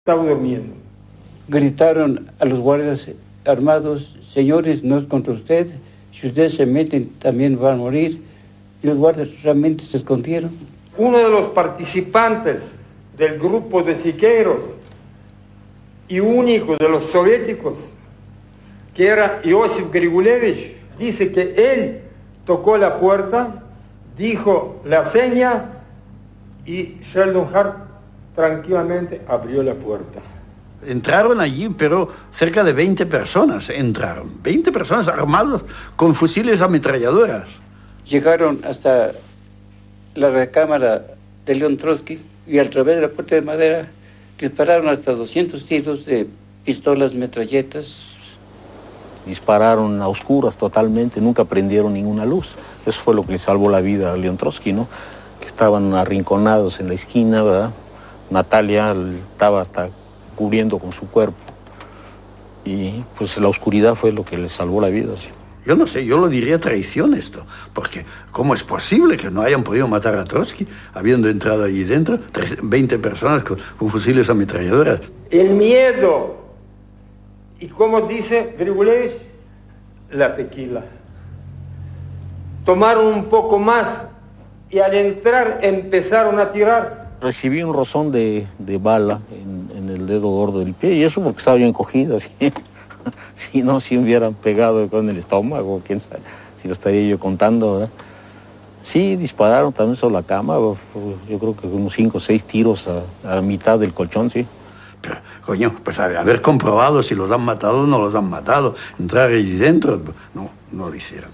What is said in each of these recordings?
Estaba durmiendo. Gritaron a los guardias armados: señores, no es contra usted, si ustedes se meten también van a morir. Y los guardias realmente se escondieron. Uno de los participantes del grupo de Siqueiros y único de los soviéticos, que era Iosif Grigulevich, dice que él tocó la puerta, dijo la seña y Sheldon Hart tranquilamente abrió la puerta. Entraron allí, pero cerca de 20 personas entraron. 20 personas armadas con fusiles ametralladoras. Llegaron hasta la recámara de León Trotsky y a través de la puerta de madera dispararon hasta 200 tiros de pistolas, metralletas. Dispararon a oscuras totalmente, nunca prendieron ninguna luz. Eso fue lo que le salvó la vida a León Trotsky, ¿no? Que estaban arrinconados en la esquina, ¿verdad? Natalia estaba hasta cubriendo con su cuerpo. Y pues la oscuridad fue lo que le salvó la vida, ¿sí? Yo no sé, yo lo diría traición esto, porque ¿cómo es posible que no hayan podido matar a Trotsky habiendo entrado allí dentro 20 personas con fusiles ametralladoras? El miedo, y como dice Grigulevich, la tequila. Tomaron un poco más y al entrar empezaron a tirar. Recibí un rozón de bala en el dedo gordo del pie, y eso porque estaba yo encogida, ¿sí? Si no, si hubieran pegado con el estómago, quién sabe, si lo estaría yo contando, ¿verdad? Sí, dispararon también sobre la cama, yo creo que unos 5 o 6 tiros a mitad del colchón, sí. Pero, coño, pues haber comprobado si los han matado o no los han matado, entrar allí dentro, no lo hicieron.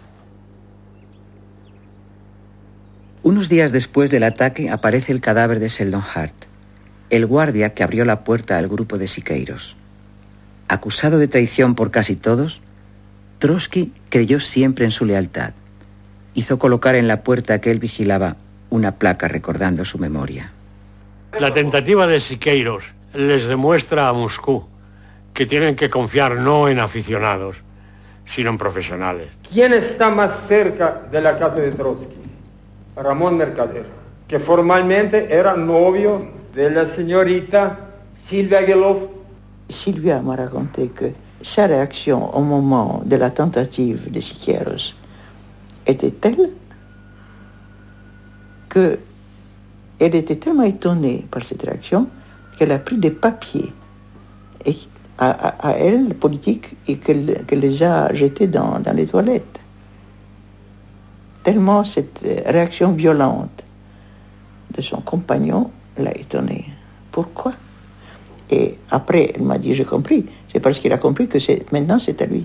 Unos días después del ataque aparece el cadáver de Sheldon Hart, el guardia que abrió la puerta al grupo de Siqueiros. Acusado de traición por casi todos, Trotsky creyó siempre en su lealtad. Hizo colocar en la puerta que él vigilaba una placa recordando su memoria. La tentativa de Siqueiros les demuestra a Moscú que tienen que confiar no en aficionados, sino en profesionales. ¿Quién está más cerca de la casa de Trotsky? Ramón Mercader, que formalmente era novio de la señorita Sylvia Gelov. Sylvia m'a raconté que sa réaction au moment de la tentative de Siqueiros était telle qu'elle était tellement étonnée par cette réaction qu'elle a pris des papiers à elle, politique, et qu'elle les a jetés dans les toilettes. Tellement cette réaction violente de son compagnon l'a étonnée. Pourquoi? Et après, elle m'a dit, j'ai compris. C'est parce qu'il a compris que maintenant, c'est à lui.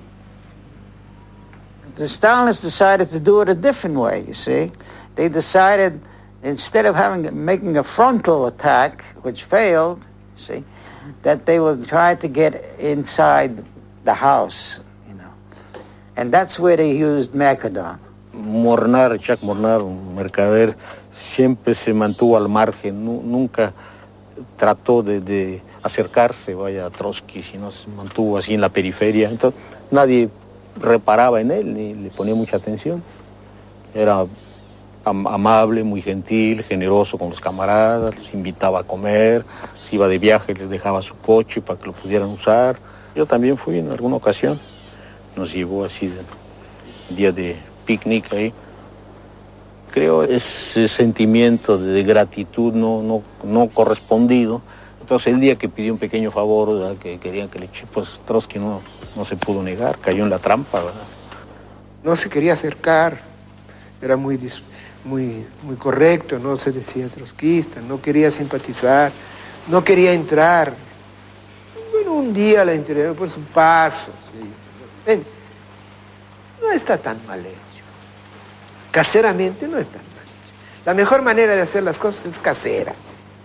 The Stalinists decided to do it a different way, you see. They decided, instead of making a frontal attack, which failed, you see, that they would try to get inside the house, you know. And that's where they used Macedon. Mornar, Jacques Mornar, un mercader, siempre se mantuvo al margen, nunca trató de acercarse, a Trotsky, sino se mantuvo así en la periferia. Entonces nadie reparaba en él ni le ponía mucha atención. Era amable, muy gentil, generoso con los camaradas, los invitaba a comer, si iba de viaje les dejaba su coche para que lo pudieran usar. Yo también fui en alguna ocasión, nos llevó así de día de picnic ahí. Creo ese sentimiento de gratitud no correspondido. Entonces el día que pidió un pequeño favor, ¿verdad?, que querían que le eche, pues Trotsky no se pudo negar, cayó en la trampa, ¿verdad? No se quería acercar, era muy correcto, no se decía trotskista, no quería simpatizar, no quería entrar. Bueno, un día la enteré por su paso, sí. Ven, no está tan mal hecho. Caseramente no está tan mal hecho. La mejor manera de hacer las cosas es caseras.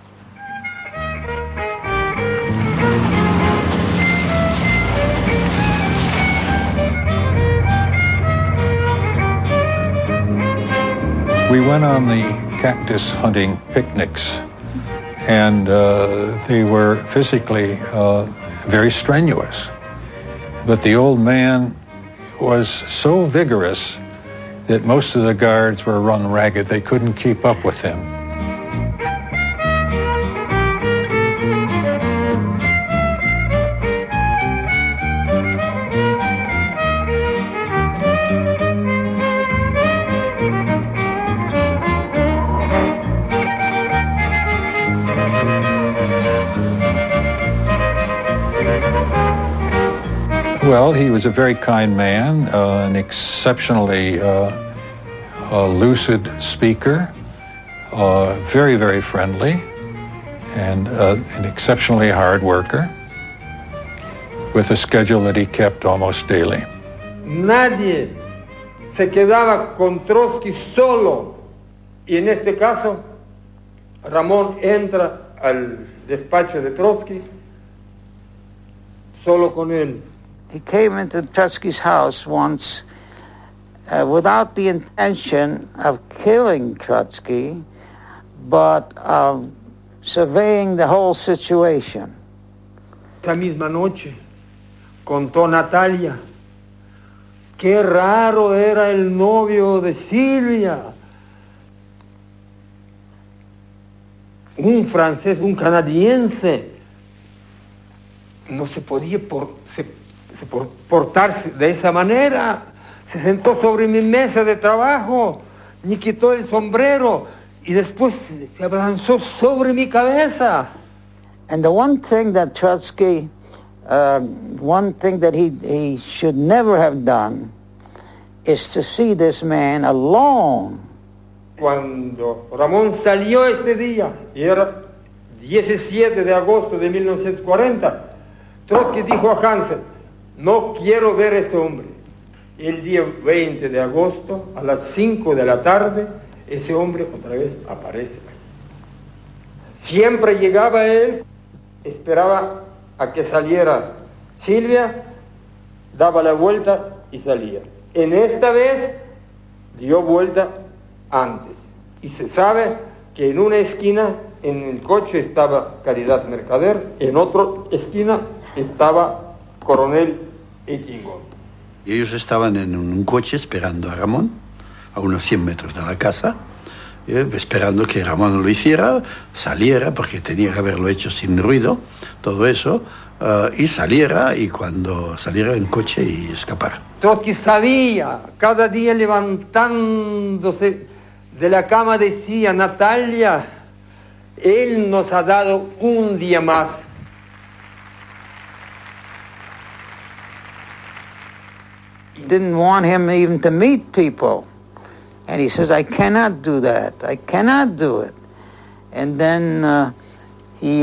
We went on the cactus hunting picnics, and they were physically very strenuous. But the old man was so vigorous that most of the guards were run ragged. They couldn't keep up with him. Well, he was a very kind man, an exceptionally lucid speaker, very, very friendly, and an exceptionally hard worker, with a schedule that he kept almost daily. Nadie se quedaba con Trotsky solo, y en este caso Ramón entra al despacho de Trotsky solo con él. He came into Trotsky's house once without the intention of killing Trotsky, but of surveying the whole situation. Esa misma noche contó Natalia, qué raro era el novio de Silvia. Un francés, un canadiense, no se podía portarse de esa manera. Se sentó sobre mi mesa de trabajo, ni quitó el sombrero y después se abalanzó sobre mi cabeza. And the one thing that Trotsky, one thing that he should never have done is to see this man alone. Cuando Ramón salió este día, y era 17 de agosto de 1940, Trotsky dijo a Hansen, no quiero ver a este hombre. El día 20 de agosto, a las 5 de la tarde, ese hombre otra vez aparece. Siempre llegaba él, esperaba a que saliera Silvia, daba la vuelta y salía. En esta vez dio vuelta antes. Y se sabe que en una esquina, en el coche estaba Caridad Mercader, en otra esquina estaba Coronel Eitingón. Y ellos estaban en un coche esperando a Ramón, a unos 100 metros de la casa, esperando que Ramón lo hiciera, saliera, porque tenía que haberlo hecho sin ruido, todo eso, y saliera, y cuando saliera en coche y escapar. Trotsky sabía, cada día levantándose de la cama decía, Natalia, él nos ha dado un día más. Didn't want him even to meet people. And he says, I cannot do that. I cannot do it. And then he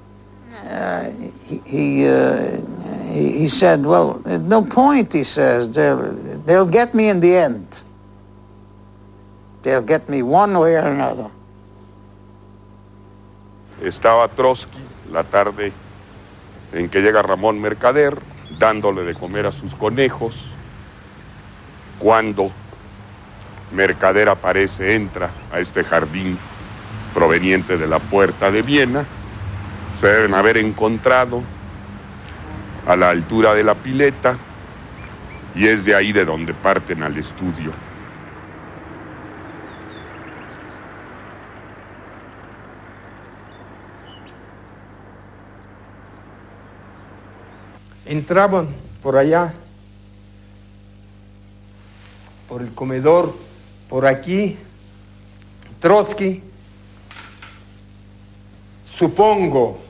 said, well, there's no point, he says. They'll get me in the end. They'll get me one way or another. Estaba Trotsky la tarde en que llega Ramón Mercader, dándole de comer a sus conejos, cuando Mercader aparece, entra a este jardín proveniente de la Puerta de Viena. Se deben haber encontrado a la altura de la pileta y es de ahí de donde parten al estudio. Entraban por allá, por el comedor, por aquí, Trotsky, supongo,